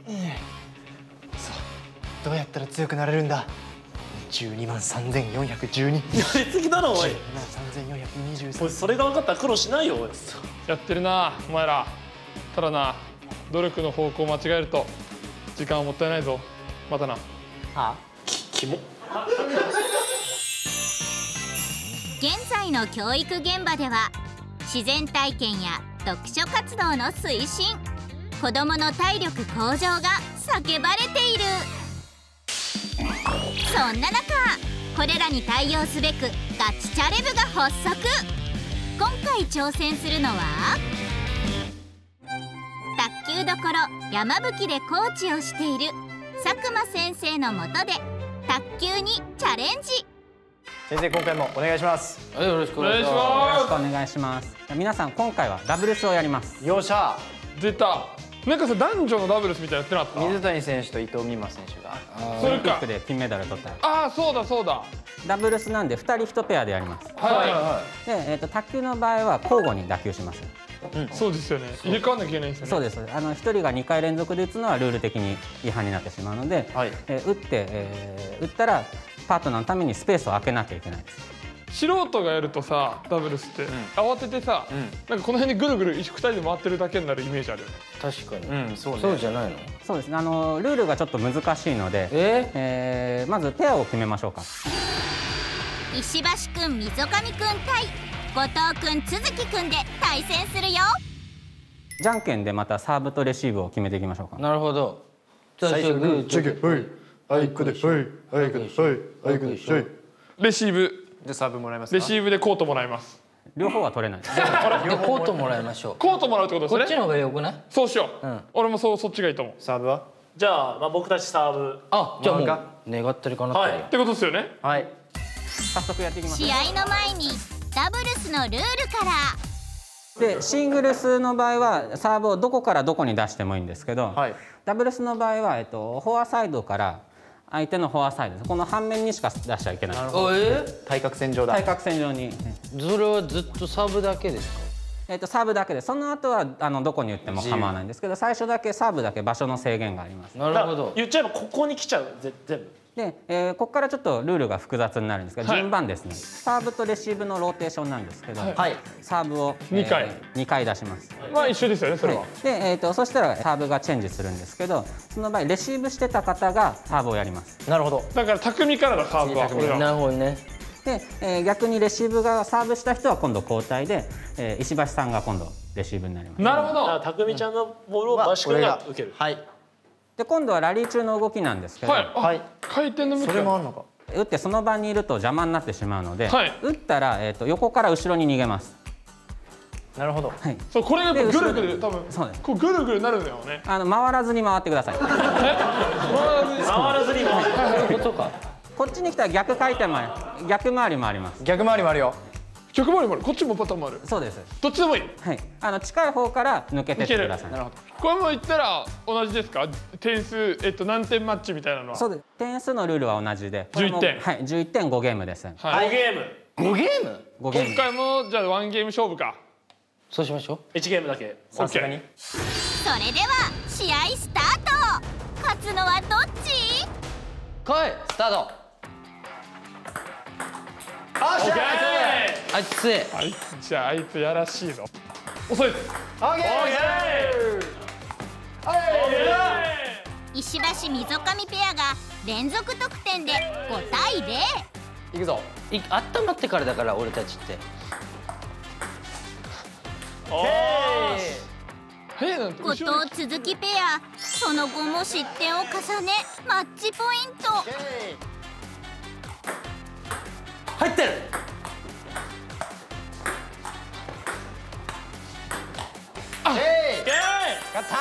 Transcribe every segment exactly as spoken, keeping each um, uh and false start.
そうどうやったら強くなれるんだ。じゅうにまんさんぜんよんひゃくじゅうに。 やりすぎだろおい。 じゅうにまんさんぜんよんひゃくにじゅうさん。 おいそれが分かったら苦労しないよおい。 やってるなお前ら。ただな努力の方向を間違えると時間はもったいないぞ。またな。はあきキモ。 現在の教育現場では自然体験や読書活動の推進、子どもの体力向上が叫ばれている。そんな中これらに対応すべくガチチャレブが発足。今回挑戦するのは卓球どころ山吹でコーチをしている佐久間先生のもとで卓球にチャレンジ。 先生今回もお願いします。 よろしくお願いします。よろしくお願いします。皆さん今回はダブルスをやります。 よっしゃ。 出た。なんかさ男女のダブルスみたいなやってなかった？ 水谷選手と伊藤美誠選手がオリンピックで金メダル取った。 ああそうだそうだ。 ダブルスなんでふたりいちペアでやります。 はい。で、えっと卓球の場合は交互に打球します。 うん、そうですよね。入れ替わんなきゃいけないんですよね。 そうです。あの一人がにかい連続で打つのはルール的に違反になってしまうので、はい、えー、打って、えー、打ったらパートナーのためにスペースを空けなきゃいけないです。 素人がやるとさダブルスって、うん、慌ててさ、うん、なんかこの辺でぐるぐるふたりで回ってるだけになるイメージあるよね。 確かに、 うん、そうね、 そうじゃないの？ そうですね。あのルールがちょっと難しいので、えーえー、まずペアを決めましょうか。 石橋くん、溝上くん対後藤くん、都築くんで対戦するよ。 じゃんけんでまたサーブとレシーブを決めていきましょうか。 なるほど。 最初グーチョキホイ、あいこでホイ、あいこでホイ、あいこでホイ。 レシーブでサーブもらいますか。 レシーブでコートもらいます。 両方は取れない。 でコートもらいましょう。 コートもらうってことですね。 こっちの方がよくない？ そうしよう。うん、俺もそうそっちがいいと思う。 サーブは？ じゃあまあ僕たちサーブ。 あ、じゃあもう願ってるかな。 はい。 ってことですよね。 はい。 早速やっていきます。 試合の前にダブルスのルールから。 でシングルスの場合はサーブをどこからどこに出してもいいんですけど、はい、ダブルスの場合は、えっと、フォアサイドから相手のフォアサイド、この半面にしか出しちゃいけない。 なるほど。えー、対角線上だ。 対角線上に。 それはずっとサーブだけですか？ えっとサーブだけで、その後はあのどこに打っても構わないんですけど、最初だけサーブだけ場所の制限があります。 なるほど。 言っちゃえばここに来ちゃう全部。 で、えー、ここからちょっとルールが複雑になるんですが、はい、順番ですね。サーブとレシーブのローテーションなんですけど、はい、サーブをにかい、 えー、にかい出します。 まあ一緒ですよねそれは。はい、 で、えー、とそしたらサーブがチェンジするんですけど、その場合レシーブしてた方がサーブをやります。 なるほど。 だから匠からだサーブは。 なるほどね。 で、えー、逆にレシーブがサーブした人は今度交代で、えー、石橋さんが今度レシーブになります。 なるほど。 匠ちゃんのボールをバシ君が受ける。 はい。 で今度はラリー中の動きなんですけど、 はいはい、回転の向き。 それもあるのか。 打ってその場にいると邪魔になってしまうので、はい、打ったら、えー、と横から後ろに逃げます。 なるほど。 はい。 そうこれがぐるぐる多分そうこうぐるぐるなるんだよね。 あの回らずに回ってください。回らずに回ることか。 こっちに来たら逆回転もある、逆回りもあります。 逆回りもあるよ。 逆回りもある。こっちもパターンもある。 そうです。 どっちでもいい。 はい。あの近い方から抜けてってください。 なるほど。 これも言ったら同じですか？点数えっと何点マッチみたいなのは。 そうです。点数のルールは同じで。 じゅういってん。 はい。じゅういってんごゲームです。 はい。 ごゲーム。 ごゲーム？ ごゲーム。 今回もじゃあワンゲーム勝負か。 そうしましょう。 いちゲームだけ。 さすがに。 それでは試合スタート。勝つのはどっち？ 来いスタート。 あしゃあいつ強い。 あいつじゃああいつやらしいぞ。遅いです。 オッケー。石橋溝上ペアが連続得点でごたいゼロ。 いくぞ。 い温まってからだから俺たちって。 おー。 後藤鈴木ペア、その後も失点を重ねマッチポイント。 入ってる。 あ、 勝った。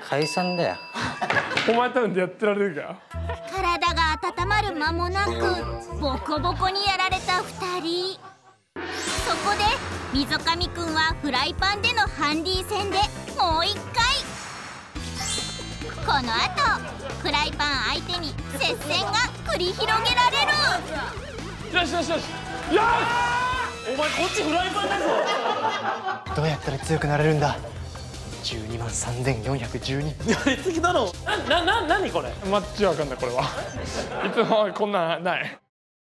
解散だよ。 お前多分やってられるか。 体が温まる間もなくボコボコにやられたふたり。そこで溝上くんはフライパンでのハンディ戦でもういっかい。この後フライパン相手に接戦が繰り広げられる。 よしよしよしよし。 お前こっちフライパンだぞ。 どうやったら強くなれるんだ。 じゅうにまんさんぜんよんひゃくじゅうに。 やりすぎだろ。な、な、な、何これ。 マッチわかんないこれは。いつもこんなんない。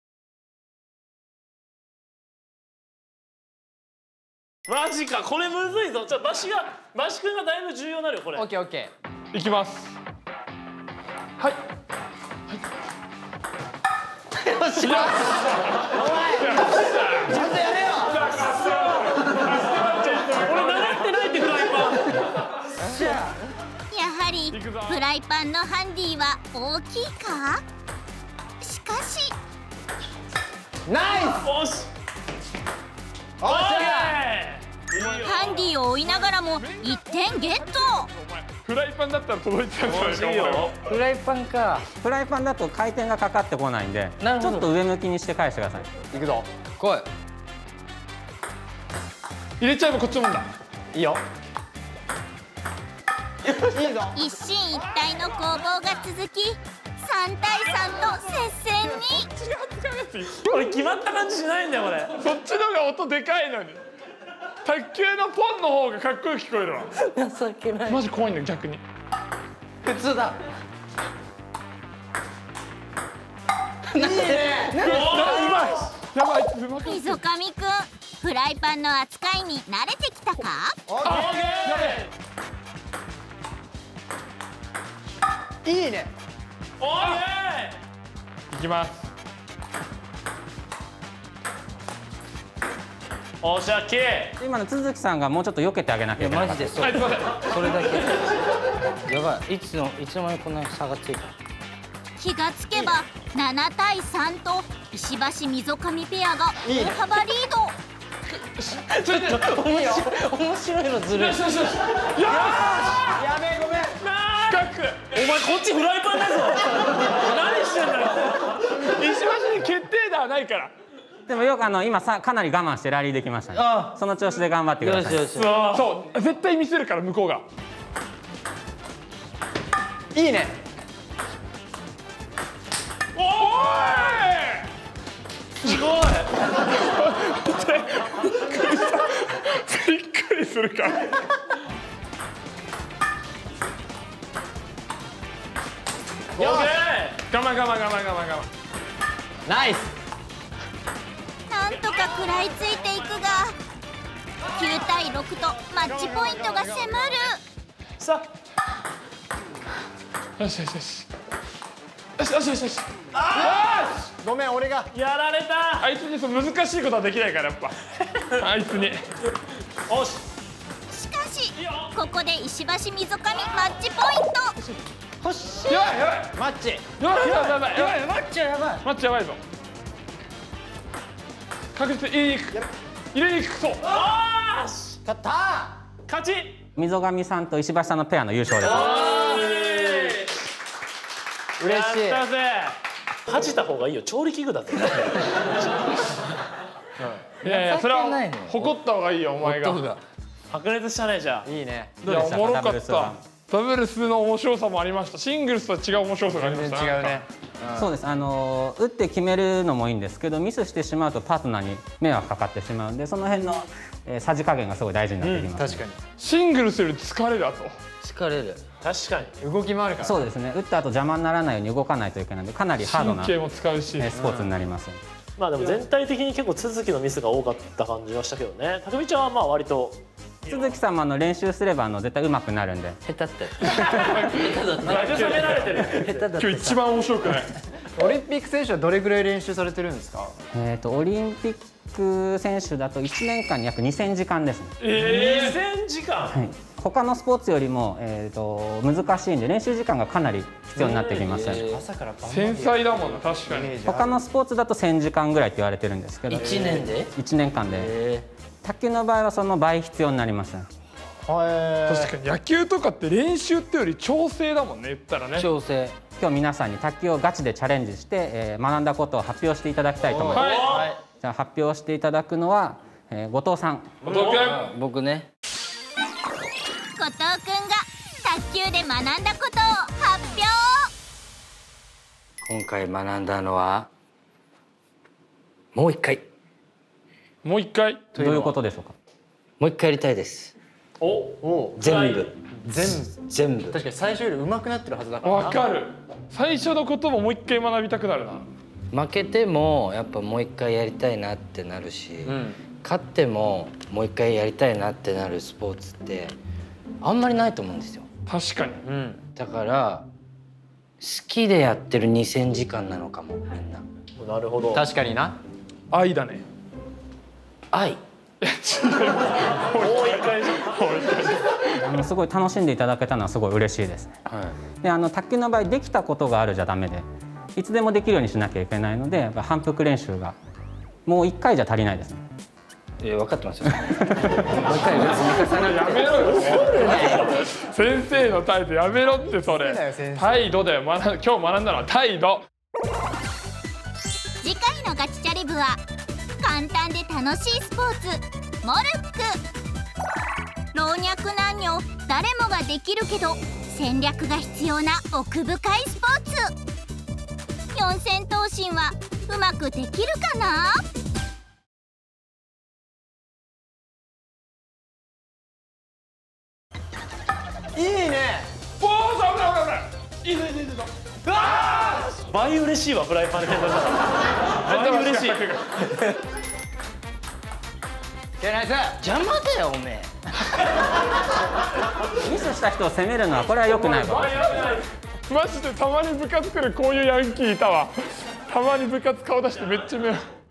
マジか、これむずいぞ。じゃあバシが、バシ君がだいぶ重要になるよこれ。 オッケーオッケいきます。はい。 ー。よし。お前。ちゃんとやれよ。 俺習ってないってフライパン。 やはりフライパンのハンディは大きいか。しかしナイス。 よし。 おっしゃ。 ハンディを追いながらもいってんゲット。 お前フライパンだったら届いてたんじゃないか。お前フライパンか。 フライパンだと回転がかかってこないんで、 なるほどちょっと上向きにして返してください。 いくぞ。 来い。 入れちゃえばこっちのもんだ。 いいよ。いいぞ。 一進一退の攻防が続きさんたいさんと接戦に。 これ決まった感じしないんだよこれ。 そっちのが音でかいのに。卓球のポンの方がかっこよく聞こえるわ。 情けない。 マジ怖いんだよ逆に。 普通だ。 うまい。やばい。うまく。 溝上くん、フライパンの扱いに慣れてきたか。 オッケー。いいね。 オーケいきます。 ー。おしゃけ。 今の都築さんがもうちょっと避けてあげなきゃいけない。 マジでそう。 はい、すみません。 それだけ。やばい。いつのいつの間にこんなに差がついた。 気がつけばななたいさんと石橋溝上ペアが大幅リード。 面白いのずるい。 よしよしよし。よし。 やべえ、ごめん。 深く。 お前こっちフライパンだぞ。何してんだよ。 石橋に決定打はないから。 でもよくあの今さかなり我慢してラリーできましたね。 あその調子で頑張ってください。 よしよし。 そう絶対見せるから向こうが。 いいね。 おーい。 すごい。 びっくりするから。 オッケー。 我慢我慢我慢我慢我慢。 ナイス。 なんとか食らいついていくがきゅうたいろくとマッチポイントが迫る。 さよしよしよし。よしよしよしよし。 ごめん、俺が。 あ、やられた。 あいつにそう難しいことはできないからやっぱ。あいつに。 よし。 しかしここで石橋溝上マッチポイント。 ほしやばいやばい。 マッチ。 やばいやばいやばいやばい。 やばい。マッチはやばい。 マッチやばいぞ。確実に入れに行く。入れに行く。そう。 あーし。 勝ったー。 勝ち。 溝上さんと石橋さんのペアの優勝です。 嬉しい。 やったぜ。恥じた方がいいよ。調理器具だぜ。 いやいやそれは情けないのよ誇った方がいいよお前が。 白熱したねじゃあ。 いいね。 いやどうでしたかおもろかったダブルスは。 ダブルスの面白さもありました。シングルスとは違う面白さがありま全した。 然違うね。 そうです。あの打って決めるのもいいんですけど、ミスしてしまうとパートナーに迷惑かかってしまうんで、その辺の、えー、さじ加減がすごい大事になってきます。 確かシングルスより疲れるあと。 疲れる。 確かに。 に。動き回るから。 そうですね。打った後邪魔にならないように動かないといけないので、かなりハードな、 神経も使うし。 えースポーツになります。 まあでも全体的に結構続きのミスが多かった感じはしたけどね。たくみちゃんはまあ割と。 都築さんもあの練習すればあの絶対上手くなるんで。 下手だったよ。下手だった。 慰められてる。 下手だった。 今日一番面白くない。 オリンピック選手はどれぐらい練習されてるんですか。 えっとオリンピック選手だといちねんかんに約にせんじかんですね。 ええ。にせんじかん。 はい。他のスポーツよりもえっと難しいんで練習時間がかなり必要になってきます。 朝から晩まで。 繊細だもんな確かに。 他のスポーツだとせんじかんぐらいって言われてるんですけど。 一年で？ いちねんかんで。 え卓球の場合はその倍必要になります。 はい。 確かに野球とかって練習ってより調整だもんね言ったらね。 調整。 今日皆さんに卓球をガチでチャレンジして、えー、学んだことを発表していただきたいと思います。 はい。 じゃあ発表していただくのは、えー、後藤さん。 後藤君。 僕ね。 後藤くんが卓球で学んだことを発表。 今回学んだのはもう一回。 もう一回。 どういうことでしょうか。 もう一回やりたいです。 おお全部全部全部確かに最初より上手くなってるはずだからな。 わかる。最初の言葉もう一回学びたくなるな。 負けてもやっぱもう一回やりたいなってなるし、 うん、 勝ってももう一回やりたいなってなるスポーツってあんまりないと思うんですよ。 確かに、 うん、 だから好きでやってるにせんじかんなのかもみんな。 なるほど。 確かにな。 愛だね。 愛。 もう一回あのすごい楽しんでいただけたのはすごい嬉しいですね。 はい、 であの卓球の場合できたことがあるじゃダメでいつでもできるようにしなきゃいけないのでやっぱ反復練習がもういっかいじゃ足りないですね。 いや分かってますよ。もう一回積み重ねやめろよ。先生の態度やめろってそれ。態度だよ。学ん今日学んだのは態度。 次回のガチチャレブは簡単で楽しいスポーツモルック。老若男女誰もができるけど戦略が必要な奥深いスポーツ。四千頭身はうまくできるかな。 いいね。 おお、危ない危ない危ない。いいぞいいぞいいぞ。うわあ。 倍嬉しいわフライパンでやったら。倍嬉しい。 邪魔だよおめえ。 ミスした人を責めるのはこれは良くないことです。 マジでたまに部活来るこういうヤンキーいたわ。たまに部活顔出してめっちゃ目